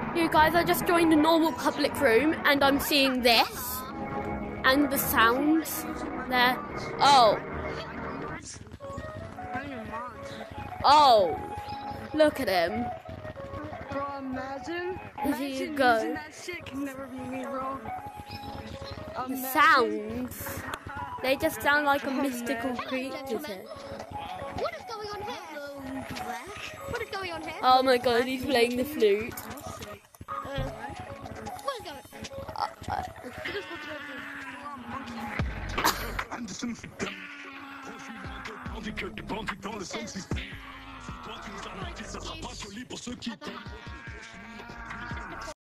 You guys, I just joined a normal public room and I'm seeing this and the sounds there. Oh. Oh. Look at him. Bro, imagine you go. Using that shit can never be me, bro. The sounds. They just sound like a mystical creature. What is going on here? What is going on here? Oh my god, he's playing the flute. What is going on? Anderson dans les sens. Toi, tu nous as menti, ça sera pas joli pour ceux qui t'aiment.